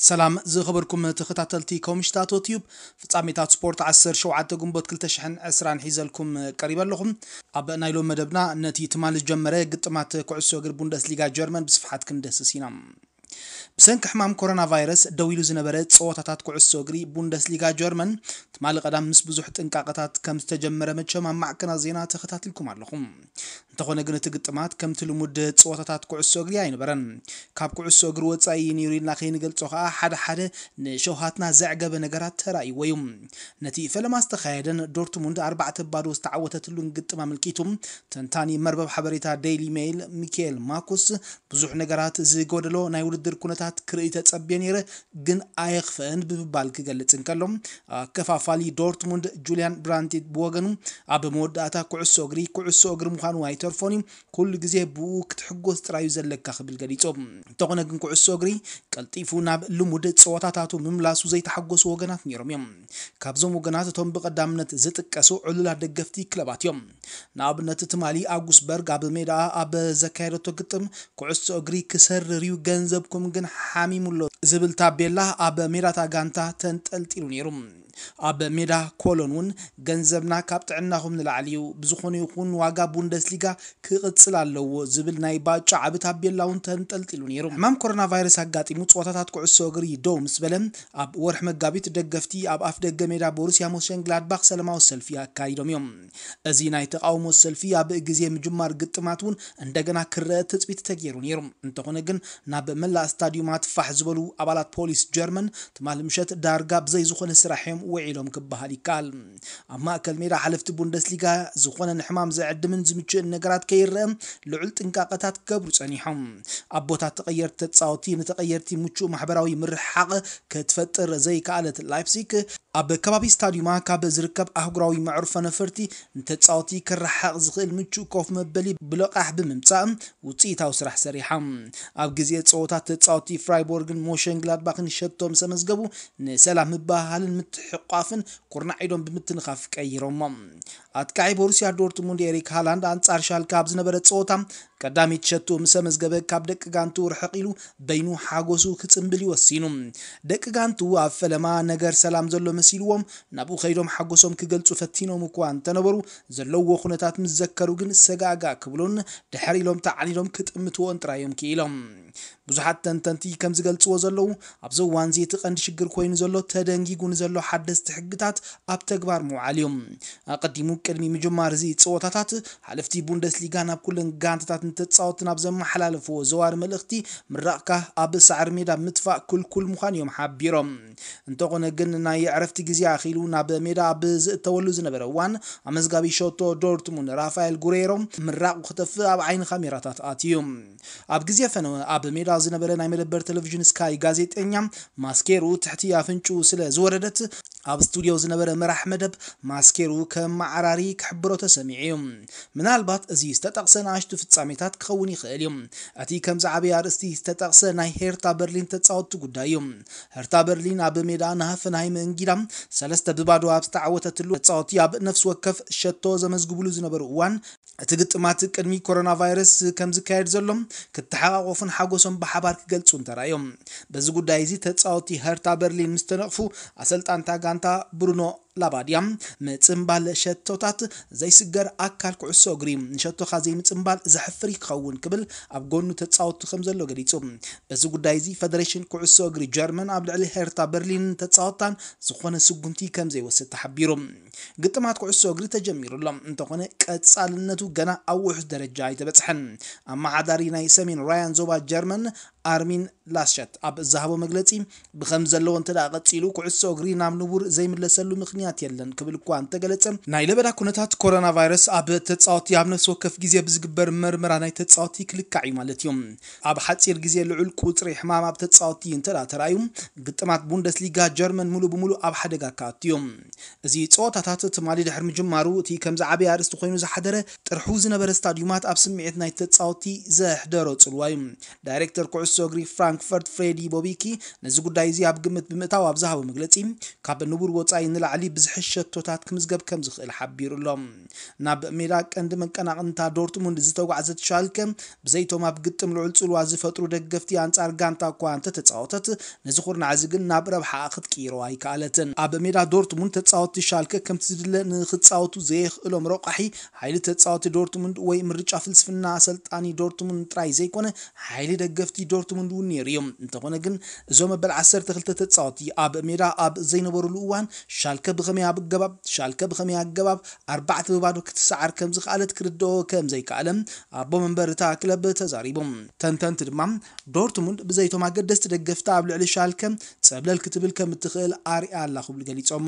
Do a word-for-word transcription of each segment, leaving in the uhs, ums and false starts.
سلام زي خبركم تخطاتلتي كومشتات يوتيوب فصاميتات سبورت عشرة شوعة جنبوت كل تشحن عسران حيزلكم قريبا لكم اب نايلو مدبنا نتي تمال جمره قطمات كعسو غير بوندسليغا جيرمان بصفحات كندس سينا بسنك حمام كورونا فيروس دويلو زنبره صوتات كعسو غري بوندسليغا جيرمان تمال قدام مس بزح طنقاقتات كم تجمره مچما معكنا زينا تخطاتلكم عليكم تخونه غنت قطمات كم تلمود صوتات كعسو غري اينبرن كاب كعسو غري وصاي نيرينا خينغلصو خا حدا حدا نشوهاتنا زعقه بنغرات تراي ويوم نتي فلما استخايدن دورتموند أربعة بادو استعوتتلون قطما ملكيتم تنتاني مربب حبريتا ديلي ميل ميكيل ماكوس بزح نغرات زي غودلو ناي ودر كونتات كريتا تصبينيره جن ايخفن ببال كغلصن كلهم كفافالي دورتموند جوليان برانتي بوغنو اب موداتا كعسو غري كعسو غر مخان وايترفوني كل غزي بوك تحغوس ترايو زلكا خبل غليصوم تخونه غن كعسو غري قلطيفو ناب لمود صوتاتاتو مملاسو زي تحغوس وغنات نيروم يم كابزوم وغناتاتهم بقدامنت زتقسو علولا دغفتي كلبات يم نابنت تمالي اوغسبرغ اب ميدا اب زكايرتو قطم كعسو غري كسر ريو ገንዘብኩም ግን حاميمولو زبل تابيلا اب ميراتا غانتا تنطلطيلو نيروم اب ميدا كولونون ገንዘብና ካብጥዕናኹም ንላዕሊው ብዙኾነ ይኹን ዋጋ ቡንደስሊጋ ክቅጽላለው ዝብል ናይ ባጫ ዓብታቤላውን ተንጠልጥሉ ነይሩ ማም ኮሮና ቫይረስ አጋጢሙ ጾታታት ኩዕሶ እግሪ ዶው ምስበለም አብ ወርሕ መጋቢት ደገፍቲ አብ አፍ ደገ ሜዳ ቦሩሲያ ሞንሸንግላድባኽ ሰላማዊ ሰልፊ አካሂዶም እዮም እዚ ናይ ተቃውሞ ሰልፊ አብ ግዜ ምጅማር ግጥማቱን እንደገና ክረእ ተጽቢት ተገይሩ ነይሩ እንተኾነ ግን ናብ መላ ስታዲየማት ፋሕ ዝበሉ አባላት ፖሊስ ጀርመን ተማል ምሸት ዳርጋ ብዘይ ዝኾነ ስራሕም وعيلهم كبهالي كال اما كل ميرا حلفت بوندسليغا زخونه نحمام زعدمن زمچ نغرات كيرم لعل طنقاقتات كبرو صنيحم ابوታት تغيرت تصاوتي نتغيرتي مچو محبراوي مرحق كتفطر زي كالت لايبزيك اب كبابي ستاديوما كاب زركب احغراوي معروف نفرتي نتصاوتي كرحق زخيل مچو كوف مبلي بلقاح بممصام وصيتاو سرح سريحم اب غزي صوتات تصاوتي فرايبورغن موشنغلادباخن شتوم سمزغبو نسلام بهالن متحقافن كورنا عيدون بمتنخاف قيروم اتكاي بوروسيا دورتموند ኤሪክ ሃላንድ አንጻር ሻልካ ዝነበረ ጾታም ቀዳሚ ተሸቱ ምሰመዝገበ ካብ ደቅ ጋንቱ ረሕቂሉ በይኑ ሓጎሱ ክጽምብል ይወሲኑ ደቅ ጋንቱ አፈለማ ነገር ሰላም ዘሎ መሲልዎም ናቡ ኸይዶም ሓጎሶም ክገልጹ ፈቲኖም እኮ አንተነበሩ ዘለዎ ኩነታት ምዘከሩ ግን ሰጋጋ ክብሉን ድሕሪሎም ተዓሊሎም ክጥምትዎ እንጥራዮም ኪሎም ብዙሓት ተንተንቲ ከም ዝገልጽዎ ዘለው ኣብ ዘዋን ዚ ተቀንዲ ሽግር ኮይኑ ዘሎ ተደንጊጉን ዘሎ ሓደስቲ ሕግታት ኣብ ተግባር ሙዓልዮም አቀዲሙ ቅድሚ ምጅማር ዚ ጾታታት ሓለፍቲ ቡንደስሊጋ ናብ ኩለን ጋንታታት ተጻውት ናብ ዘመሐላለፉ ዘዋር መልእክቲ ምራቅካ ኣብ ሳዕር ሜዳ ምትፋእ ኩልኩል ሙኻን ዮም ሓቢሮም እንተኾነ ግን ናይ ዕረፍቲ ግዜ አኺሉ ናብ ሜዳ ኣብ ዝተወሉ ዝነበረ ዋን አመዝጋቢ ሾቶ ዶርትሙንድ ራፋኤል ጉሬሮ ምራቅ ክተፍ ኣብ ዓይን ካሜራታት አትዮም ኣብ ግዜ ፈነወ ኣብ ሜዳ ዝነበረ ናይ መደበር ቴሌቪዥን ስካይ ጋዜጠኛ ማስኬሩ ትሕቲ አፍንጩ ስለ ዝወረደት ኣብ ስቱዲዮ ዝነበረ መራሕ መደብ ማስኬሩ ከመዓራሪ ክሕብሮ ተሰሚዑም ምናልባት እዚ ዝተጠቅሰና አሽቱ ፍጻሜታት ክኸውን ይኽእል እዮም እቲ ከም ዛዕብያ ርስቲ ዝተጠቅሰ ናይ ሄርታ በርሊን ተጻወቱ ጉዳዮም ሄርታ በርሊን ኣብ ሜዳ ናሃፈንሃይም እንግዳም ሰለስተ ብባዶ ኣብ ዝተዓወተትሉ ተጻወቲ ኣብ ነፍስ ወከፍ ሸቶ ዘመዝግብሉ ዝነበሩ ዋን እቲ ግጥማት ቅድሚ ኮሮና ቫይረስ ከም ዝካየድ ዘሎም ክትሓቋቆፍን ሓጎሶም በሓባር ክገልጹን ተራዮም በዚ ጉዳይ እዚ ተጻወቲ ሄርታ በርሊን ምስተነቅፉ አሰልጣንታ ጋንታ ብሩኖ ላባዲያም ምጽምባል ሸቶታት ዘይስገር አካል ኩዕሶ እግሪ ሸቶኻ ዘይ ምጽምባል ዘሕፍሪ ክኸውን ክብል ኣብ ጎኑ ተጻውቱ ከም ዘሎ ገሊጹ በዚ ጉዳይ እዚ ፌደሬሽን ኩዕሶ እግሪ ጀርመን ኣብ ልዕሊ ሄርታ በርሊን ተጻውታን ዝኾነ ስጉምቲ ከም ዘይወስድ ተሓቢሩ ግጥማት ኩዕሶ እግሪ ተጀሚሩሎም እንተኾነ ቀጻልነቱ ገና ኣብ ውሕስ ደረጃ አይተበጽሐን አማሓዳሪ ናይ ሰሜን ራያን ዞባ ጀርመን አርሚን ላስቸት ኣብ ዛሃቦ መግለጺ ብኸም ዘለዎ እንተዳ ቀጺሉ ኩዕሶ እግሪ ናብ ንቡር ዘይምለሰሉ ምኽንያት የለን ክብል እኳ እንተገለጸ ናይ ለበዳ ኩነታት ኮሮና ቫይረስ ኣብ ተጻውቲ ኣብ ነፍስ ወከፍ ግዜ ብዝግበር መርመራ ናይ ተጻውቲ ክልካዕ እዩ ማለት እዮም ኣብ ሓጺር ግዜ ልዑል ቁጽሪ ሕማም ኣብ ተጻውቲ እንተዳ ተራዩ ግጥማት ቡንደስሊጋ ጀርመን ሙሉ ብሙሉ ኣብ ሓደጋ ካትዮም እዚ ጾታታት ተማሊ ድሕር ምጅማሩ እቲ ከም ዛዕብያ ርስቲ ኮይኑ ዝሓደረ ጥርሑ ዝነበረ ስታዲየማት ኣብ ስምዒት ናይ ተጻውቲ ዘሕደሮ ጽልዋዩ ዳይሬክተር ኩዕሶ ኩዕሶ እግሪ ፍራንክፈርት ፍሬዲ ቦቢኪ ነዚ ጉዳይ እዚ ኣብ ግምት ብምእታው ኣብ ዝሃቦ መግለጺ ካብ ንቡር ወጻኢ ንላዕሊ ብዝሕሽ ሸቶታት ክምዝገብ ከም ዝኽእል ሓቢሩሎም ናብ ሜዳ ቀንዲ መቀናቕንታ ዶርትሙንድ ዝተጓዓዘት ሻልከ ብዘይቶም ኣብ ግጥም ልዑል ጽልዋ ዝፈጥሩ ደገፍቲ አንጻር ጋንታ እኳ እንተ ተጻወተት ነዚ ኩርናዕ እዚ ግን ናብ ረብሓ ክትቀይረዋ ኣይከኣለትን ኣብ ሜዳ ዶርትሙንድ ተጻወቲ ሻልከ ከምቲ ዝድለ ንኽጻወቱ ዘይኽእሎም ረቋሒ ሓይሊ ተጻወቲ ዶርትሙንድ ወይ ምርጫ ፍልስፍና አሰልጣኒ ዶርትሙንድ ጥራይ ዘይኮነ ሓይሊ ደገፍቲ ዶርትሙንድ እውን ነይሮም እንተኾነ ግን እዞም በል ዓሰርተ ክልተ ተጻወቲ ኣብ ሜዳ ኣብ ዘይነበሩሉ እዋን ሻልከ ብኸመይ ኣገባብ ሻልከ ብኸመይ ኣገባብ ኣርባዕተ ብባዶ ክትሰዓር ከም ዝኽኣለት ክርድኦ ከም ዘይከኣለም ኣቦ መንበር እታ ክለብ ተዛሪቦም ተንተንቲ ድማ ዶርትሙንድ ብዘይቶም ኣገደስቲ ደገፍቲ ኣብ ልዕሊ ሻልከ ፀብለል ክትብል ከም እትኽእል ኣርያ ኣላ ክብል ገሊፆም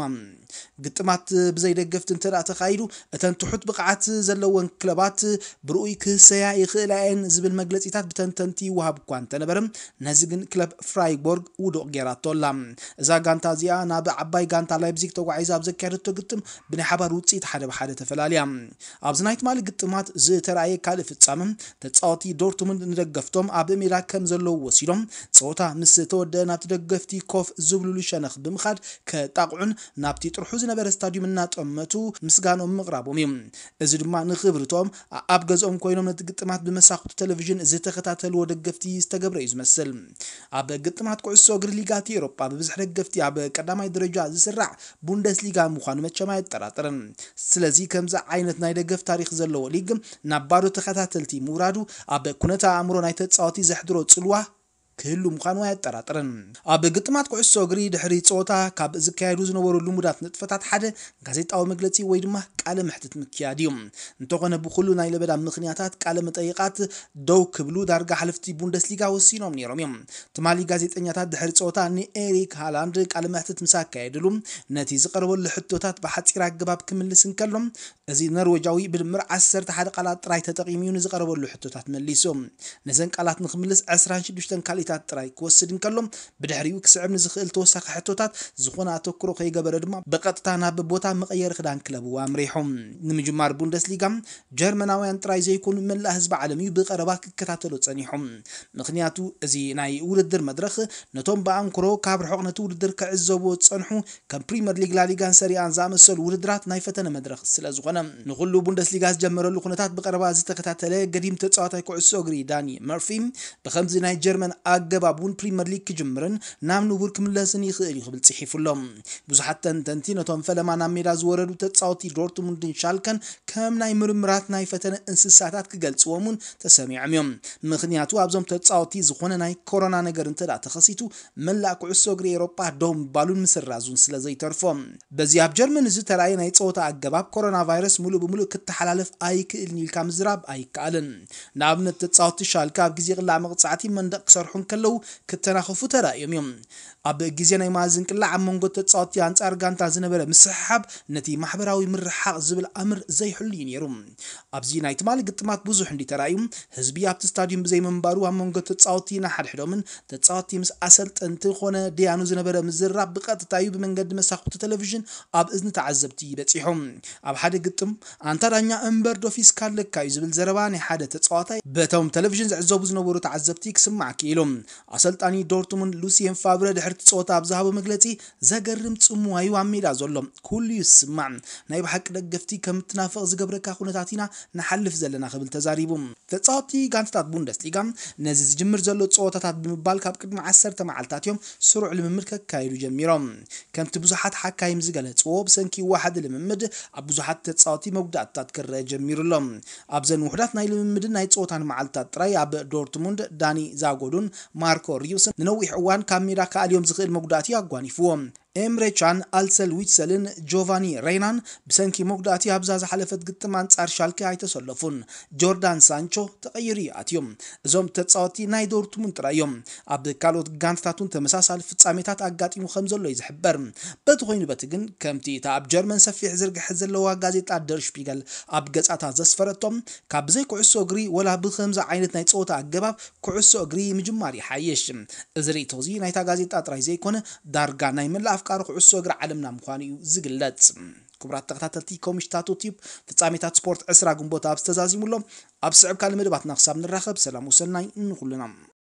ግጥማት ብዘይ ደገፍቲ እንተዳ ተኻይዱ እተን ትሑት ብቕዓት ዘለወን ክለባት ብርኡይ ክሰያ ይኽእላ እየን ዝብል መግለፂታት ብተንተንቲ ይወሃብ እኳ እንተነበረ ነዚ ግን ክለብ ፍራይቦርግ ውዱቕ ጌራቶላ እዛ ጋንታ እዚኣ ናብ ዓባይ ጋንታ ላይፕዚግ ተጓዒዛ ኣብ ዘካየደቶ ግጥም ብናይ ሓባር ውፅኢት ሓደ ብሓደ ተፈላለያ ኣብዚ ናይ ትማሊ ግጥማት ዝተረኣየ ካልእ ፍጻመ ተጻወቲ ዶርትሙንድ ንደገፍቶም ኣብ ሜዳ ከም ዘለዉ ወሲዶም ፀወታ ምስ ተወደአ ናብቲ ደገፍቲ ኮፍ ዝብልሉ ሸነኽ ብምኻድ ከጣቕዑን ናብቲ ጥርሑ ዝነበረ ስታድዮም እናጠመቱ ምስጋኖም ምቕራቦም እዮም እዚ ድማ ንኽብርቶም ኣብ ገዝኦም ኮይኖም ነቲ ግጥማት ብመሳኽቱ ቴሌቪዥን ዝተኸታተልዎ ደገፍቲ ዝተገብረ እዩ ዝመስል ኣብ ግጥማት ኩዕሶ እግሪ ሊጋት ኤውሮጳ ብብዝሒ ደገፍቲ ኣብ ቀዳማይ ደረጃ ዝስራዕ ቡንደስሊጋ ምዃኑ መቸም ኣይጠራጠርን ስለዚ ከምዚ ዓይነት ናይ ደገፍ ታሪክ ዘለዎ ሊግ ናብ ባዶ ተኸታተልቲ ምውራዱ ኣብ ኩነታ ኣእምሮ ናይ ተጻወቲ ዘሕድሮ ጽልዋ ክህሉ ምዃኑ ኣይጠራጠርን ኣብ ግጥማት ኩዕሶ እግሪ ድሕሪ ፀወታ ካብ ዝካየዱ ዝነበሩ ልሙዳት ንጥፈታት ሓደ ጋዜጣዊ መግለጺ ወይ ድማ ቃለ መሕትት ምክያድ እዩ እንተኾነ ብኩሉ ናይ ለበዳ ምኽንያታት ቃለ መጠይቃት ደው ክብሉ ዳርጋ ሓለፍቲ ቡንደስሊጋ ወሲኖም ነይሮም እዮም ትማሊ ጋዜጠኛታት ድሕሪ ፀወታ ንኤሪክ ሃላንድ ቃለ መሕትት ምስ ኣካየድሉ ነቲ ዝቐረበሉ ሕቶታት ብሓፂር ኣገባብ ክምልስ እንከሎም እዚ ኖርዌጃዊ ብድምር ዓሰርተ ሓደ ቃላት ጥራይ ተጠቒሙ ንዝቐረበሉ ሕቶታት መሊሱ ነዘን ቃላት ንኽምልስ عشرين وستة ካልኢታት ጥራይ ክወስድ እንከሎም ብድሕሪኡ ክስዕብ ንዝኽእል ተወሳኺ ሕቶታት ዝኾነ ኣተኩሮ ከይገበረ ድማ በቀጥታ ናብ ቦታ መቐየር ክዳን ክለብ ኣምሪሖም ንምጅማር ቡንደስሊጋ ጀርመናውያን ጥራይ ዘይኮኑ መላእ ህዝቢ ዓለም እዩ ብቐረባ ክከታተሉ ጸኒሖም ምኽንያቱ እዚ ናይ ውድድር መድረኽ ነቶም በኣንክሮ ካብ ርሑቕ ነቲ ውድድር ክዕዘቡ ጸንሑ ከም ፕሪምየር ሊግ ላሊጋን ሰሪኣን ዝኣመሰሉ ውድድራት ናይ ፈተነ መድረኽ ስለ ዝኾነ ንኹሉ ቡንደስሊጋ ዝጀመረሉ ኩነታት ብቐረባ ዝተከታተለ ገዲም ተጻዋታይ ኩዕሶ እግሪ ዳኒ መርፊ ብኸምዚ ናይ ጀርመን ኣገባቡን ፕሪምየር ሊግ ክጅምርን ናብ ንቡር ክምለስን ይኽእል ይኽብል ጽሒፉሎም ብዙሓት ተንተንቲ ነቶም ፈለማ ናብ ሜዳ ዝወረዱ ተጻወቲ ዶርትሙንድን ሻልከን ከም ናይ ምርምራት ናይ ፈተነ እንስሳታት ክገልጽዎምን ተሰሚዖም እዮም ምኽንያቱ ኣብዞም ተጻወቲ ዝኾነ ናይ ኮሮና ነገር እንተዳ ተኸሲቱ መላእ ኩዕሶ እግሪ ኤውሮጳ ዶም ባሉን ምስራዙን ስለ ዘይተርፎም በዚ ኣብ ጀርመን ዝተረኣየ ናይ ፀወታ ኣገባብ ኮሮና ቫይረስ ሙሉእ ብምሉእ ክትሓላለፍ ኣይክእልን ኢልካ ምዝራብ ኣይከኣልን ንኣብነት ተጻወቲ ሻልከ ኣብ ግዜ ቅላዕ መቕጻዕቲ መንደቕ ክሰርሑ ከለው ከተናኸፉ ተራእዮም እዮም ኣብ ግዜ ናይ ማዝን ቅላዕ ኣብ መንጎ ተጻወቲ አንጻር ጋንታ ዝነበረ ምስሓብ ነቲ ማሕበራዊ ምርሓቕ ዝብል ኣምር ዘይሕሉ ነይሩ ኣብዚ ናይ ትማሊ ግጥማት ብዙሕ እንዲተራእዩ ህዝቢ ኣብቲ ስታድዮም ብዘይ መንባሩ ኣብ መንጎ ተጻወቲ ናሓድሕዶምን ተጻወቲ ምስ ኣሰልጠንቲ ኾነ ዲያኑ ዝነበረ ምዝራብ ብቐጥታ እዩ ብመንገዲ መሳኽቲ ቴሌቪዥን ኣብ እዝኒ ተዓዘብቲ ይበፂሖም ኣብ ሓደ ግጥም ኣንታ ዳኛ እምበር ዶፊስ ካለካ እዩ ዝብል ዘረባ ናይ ሓደ ተጻዋታይ በቶም ቴሌቪዥን ዝዕዘቡ ዝነበሩ ተዓዘብቲ ክስማዕ ክኢሎም ኣሰልጣኒ ዶርትሙንድ ሉሲየን ፋብረ ድሕሪ ፀወታ ኣብ ዝሃቦ መግለጺ ዘገርም ጽሙዋዩ ኣብ ሜዳ ዘሎ ኩሉ ይስማዕ ናይ ብሓቂ ደገፍቲ ከም ትናፍቕ ዝገብረካ ኩነታት ኢና ንሓልፍ ዘለና ክብል ተዛሪቡ ተጻወቲ ጋንታታት ቡንደስሊጋ ነዚ ዝጅምር ዘሎ ፀወታታት ብምባል ካብ ቅድሚ ዓሰርተ መዓልታት እዮም ስሩዕ ልምምድ ከካይዱ ጀሚሮም ከምቲ ብዙሓት ሓካይም ዝገለጽዎ ብሰንኪ ዋሕድ ልምምድ ኣብ ብዙሓት ተጻወቲ መጉዳእታት ክረአ ጀሚሩሎም ኣብዘን ውሕዳት ናይ ልምምድን ናይ ፀወታን መዓልታት ጥራይ ኣብ ዶርትሙንድ ዳኒ ዛጎዱን ማርኮ ሪዩስ ንነዊሕ እዋን ካብ ሜዳ ከኣልዮም ዝኽእል መጉዳእቲ ኣጓኒፍዎም ኤምሬ ቻን ኣልሰል ዊትሰልን ጆቫኒ ሬናን ብሰንኪ መጉዳእቲ ኣብዛ ዝሓለፈት ግጥም አንጻር ሻልከ ኣይተሰለፉን ጆርዳን ሳንቾ ተቐይሩ ኣትዮም እዞም ተጻወቲ ናይ ዶርትሙንድ ጥራዮም ኣብ ካልኦት ጋንታታቱን ተመሳሳሊ ፍጻሜታት ኣጋጢሙ ከም ዘሎ ይዝሕበር በቲ ኮይኑ በቲ ግን ከምቲ እታ ኣብ ጀርመን ሰፊሕ ዝርግሕ ዘለዋ ጋዜጣ ደር ሽፒገል ኣብ ገጻታ ዘስፈረቶም ካብ ብዘይ ኩዕሶ እግሪ ወላ ብከምዚ ዓይነት ናይ ፀወታ ኣገባብ ኩዕሶ እግሪ ምጅማር ይሓየሽ እዚ ርእቶ እዚ ናይታ ጋዜጣ ጥራይ ዘይኮነ ዳርጋ ናይ መላ أفكار كعسو أجر عالمنا مخاني زجلات كبرات تقطعت كومشتاتو تيب فتصاميتات سبورت عسرة جنبوت أبستزازي ملهم أبصعب كلمة بعد نخسر من الرخب سلام وسناي نقولنا